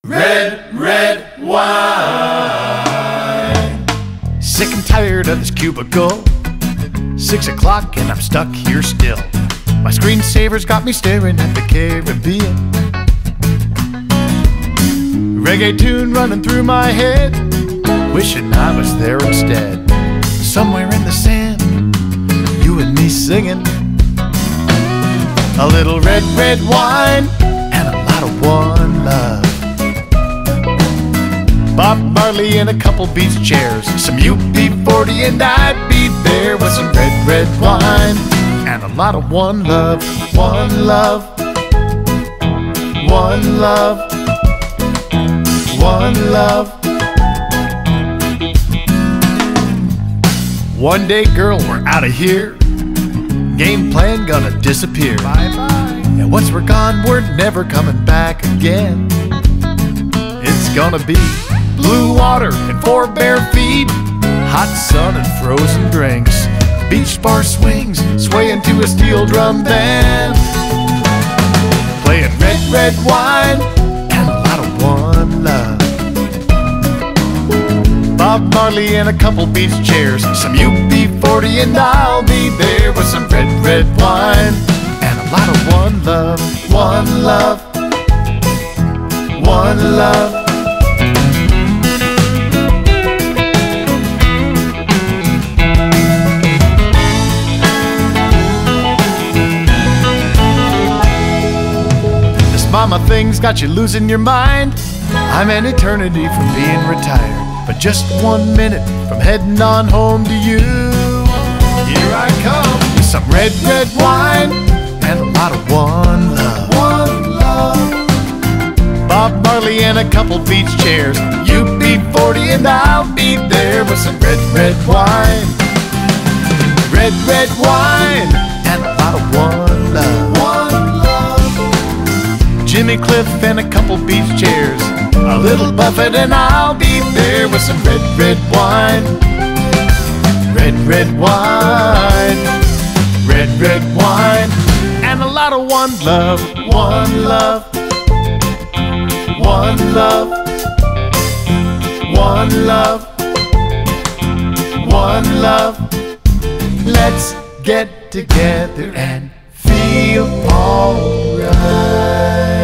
Red wine. Sick and tired of this cubicle. 6 o'clock and I'm stuck here still. My screensaver's got me staring at the Caribbean. Reggae tune running through my head, wishing I was there instead. Somewhere in the sand, you and me singing. A little red wine and a lot of one love. Bob Marley and a couple beach chairs, some UB40 and I'd be there with some red wine and a lot of one love, one love, one love, one love. One day, girl, we're out of here. Game plan gonna disappear. Bye-bye. And once we're gone, we're never coming back again. It's gonna be blue water and 4 bare feet, hot sun and frozen drinks, beach bar swings, swaying to a steel drum band, playing red wine and a lot of one love. Bob Marley and a couple beach chairs, some UB40 and I'll be there with some red wine and a lot of one love, one love, one love. Mama things got you losing your mind. I'm an eternity from being retired, but just 1 minute from heading on home to you. Here I come with some red wine and a lot of one love, one love. Bob Marley and a couple beach chairs, UB40 and I'll be there with some red wine, red wine and a lot of one love. Jimmy Cliff and a couple beach chairs, a little Buffett and I'll be there with some red wine, red wine, red wine, and a lot of one love, one love, one love, one love, one love. Let's get together and feel alright.